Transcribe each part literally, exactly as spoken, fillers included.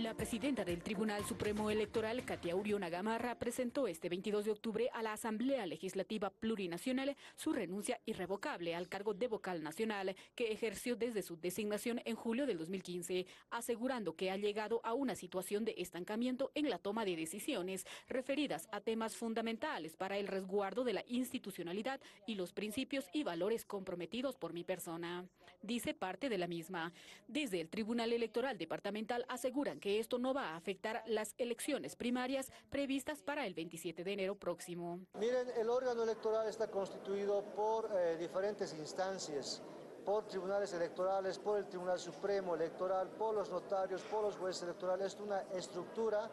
La presidenta del Tribunal Supremo Electoral, Katia Uriona Gamarra, presentó este veintidós de octubre a la Asamblea Legislativa Plurinacional su renuncia irrevocable al cargo de vocal nacional que ejerció desde su designación en julio del dos mil quince, asegurando que ha llegado a una situación de estancamiento en la toma de decisiones referidas a temas fundamentales para el resguardo de la institucionalidad y los principios y valores comprometidos por mi persona. Dice parte de la misma. Desde el Tribunal Electoral Departamental aseguran que esto no va a afectar las elecciones primarias previstas para el veintisiete de enero próximo. Miren, el órgano electoral está constituido por eh, diferentes instancias, por tribunales electorales, por el Tribunal Supremo Electoral, por los notarios, por los jueces electorales. Es una estructura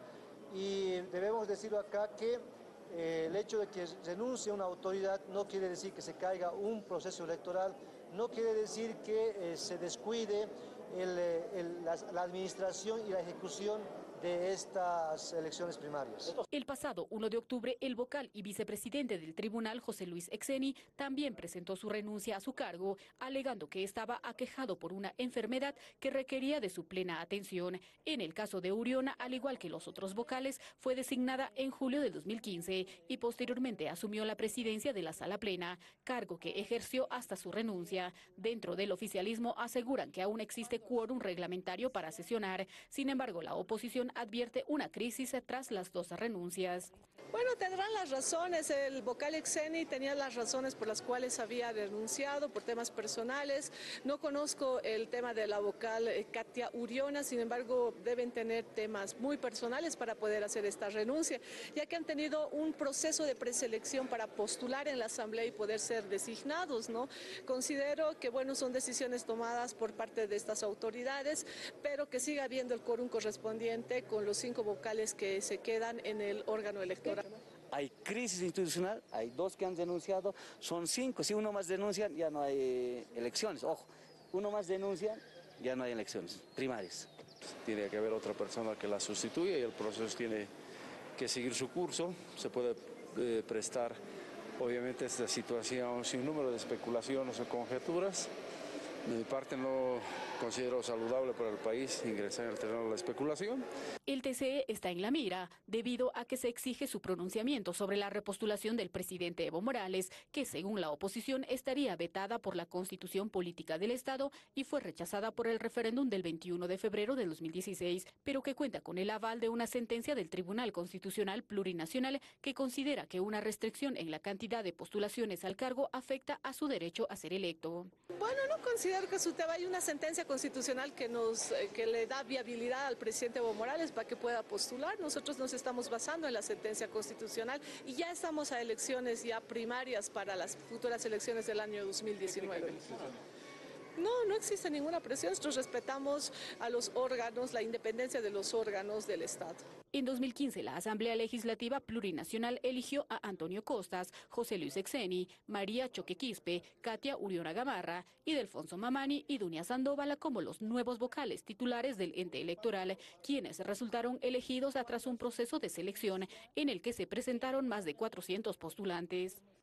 y debemos decirlo acá que eh, el hecho de que renuncie una autoridad no quiere decir que se caiga un proceso electoral, no quiere decir que eh, se descuide el, el, la, la administración y la ejecución de estas elecciones primarias. El pasado uno de octubre, el vocal y vicepresidente del tribunal, José Luis Exeni, también presentó su renuncia a su cargo, alegando que estaba aquejado por una enfermedad que requería de su plena atención. En el caso de Uriona, al igual que los otros vocales, fue designada en julio del dos mil quince y posteriormente asumió la presidencia de la Sala Plena, cargo que ejerció hasta su renuncia. Dentro del oficialismo aseguran que aún existe quórum reglamentario para sesionar. Sin embargo, la oposición advierte una crisis tras las dos renuncias. Bueno, tendrán las razones. El vocal Exeni tenía las razones por las cuales había renunciado por temas personales. No conozco el tema de la vocal Katia Uriona, sin embargo, deben tener temas muy personales para poder hacer esta renuncia, ya que han tenido un proceso de preselección para postular en la Asamblea y poder ser designados, ¿no? Considero que, bueno, son decisiones tomadas por parte de estas autoridades, pero que siga habiendo el quórum correspondiente con los cinco vocales que se quedan en el órgano electoral. Hay crisis institucional, hay dos que han denunciado, son cinco. Si uno más denuncia, ya no hay elecciones. Ojo, uno más denuncia, ya no hay elecciones primarias. Tiene que haber otra persona que la sustituya y el proceso tiene que seguir su curso. Se puede eh, prestar, obviamente, esta situación sin número de especulaciones o conjeturas. De mi parte no considero saludable para el país ingresar en el terreno de la especulación. El T C E está en la mira debido a que se exige su pronunciamiento sobre la repostulación del presidente Evo Morales, que según la oposición estaría vetada por la Constitución Política del Estado y fue rechazada por el referéndum del veintiuno de febrero de dos mil dieciséis, pero que cuenta con el aval de una sentencia del Tribunal Constitucional Plurinacional que considera que una restricción en la cantidad de postulaciones al cargo afecta a su derecho a ser electo. Bueno, no considero que su tema hay una sentencia constitucional que nos que le da viabilidad al presidente Evo Morales para que pueda postular. Nosotros nos estamos basando en la sentencia constitucional y ya estamos a elecciones ya primarias para las futuras elecciones del año dos mil diecinueve. No, no existe ninguna presión. Nosotros respetamos a los órganos, la independencia de los órganos del Estado. En dos mil quince, la Asamblea Legislativa Plurinacional eligió a Antonio Costas, José Luis Exeni, María Choque Quispe, Katia Uriona Gamarra, Ildefonso Mamani y Dunia Sandoval como los nuevos vocales titulares del ente electoral, quienes resultaron elegidos tras un proceso de selección en el que se presentaron más de cuatrocientos postulantes.